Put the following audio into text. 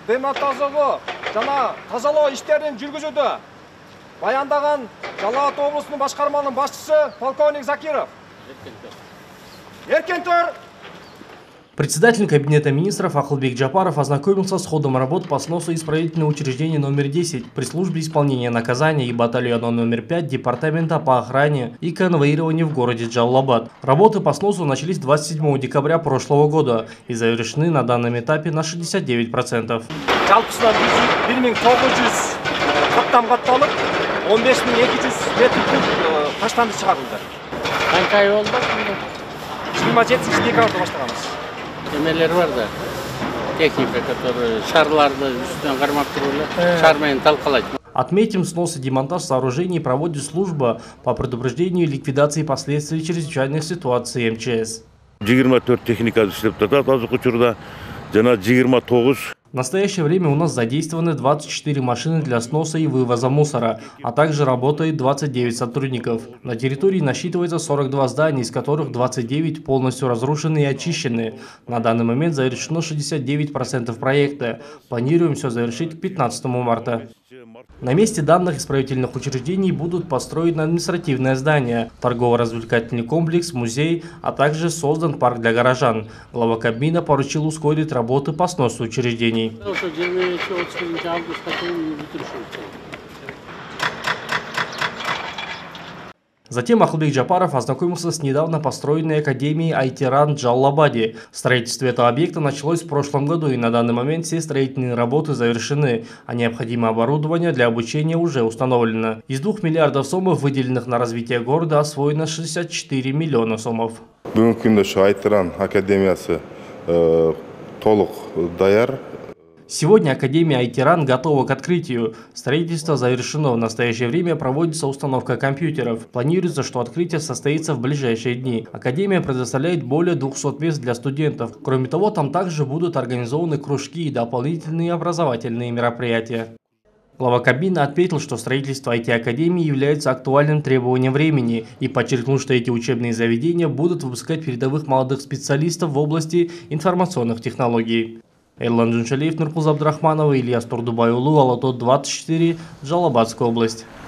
демонтаждоо жана тазалоо иштерин жүргүзүүдө баяндаган Жалал Абад облусунун башкарманын башчысы полковник Закиров. Эркентөр. Председатель Кабинета министров Ахылбек Джапаров ознакомился с ходом работ по сносу исправительного учреждения номер 10 при службе исполнения наказания и батальона номер 5 Департамента по охране и конвоированию в городе Жалал Абад. Работы по сносу начались 27 декабря прошлого года и завершены на данном этапе на 69%. Эмелер бар да, техника, которая шарларды үстінен қармап тұрулы, шармен талқалайды. Отметим, снос и демонтаж сооружений проводит служба по предупреждению и ликвидации последствий чрезвычайных ситуаций МЧС. 24 техника иштеп жатат азыркы учурда, жана 29. В настоящее время у нас задействованы 24 машины для сноса и вывоза мусора, а также работает 29 сотрудников. На территории насчитывается 42 здания, из которых 29 полностью разрушены и очищены. На данный момент завершено 69% проекта. Планируем все завершить к 15 марта. На месте данных исправительных учреждений будут построены административное здание, торгово-развлекательный комплекс, музей, а также создан парк для горожан. Глава Кабмина поручил ускорить работы по сносу учреждений. Затем Ахылбек Джапаров ознакомился с недавно построенной академией Айтиран в Жалал Абаде. Строительство этого объекта началось в прошлом году, и на данный момент все строительные работы завершены, а необходимое оборудование для обучения уже установлено. Из 2 миллиардов сомов, выделенных на развитие города, освоено 64 миллиона сомов. Сегодня Академия Айтиран готова к открытию. Строительство завершено. В настоящее время проводится установка компьютеров. Планируется, что открытие состоится в ближайшие дни. Академия предоставляет более 200 мест для студентов. Кроме того, там также будут организованы кружки и дополнительные образовательные мероприятия. Глава Кабмина отметил, что строительство IT-академии является актуальным требованием времени и подчеркнул, что эти учебные заведения будут выпускать передовых молодых специалистов в области информационных технологий. Эрлан Джуншалиев, Нуркулз Абдрахманова, Ильяс Турдубайулу, Алатот 24, Жалал Абадская область.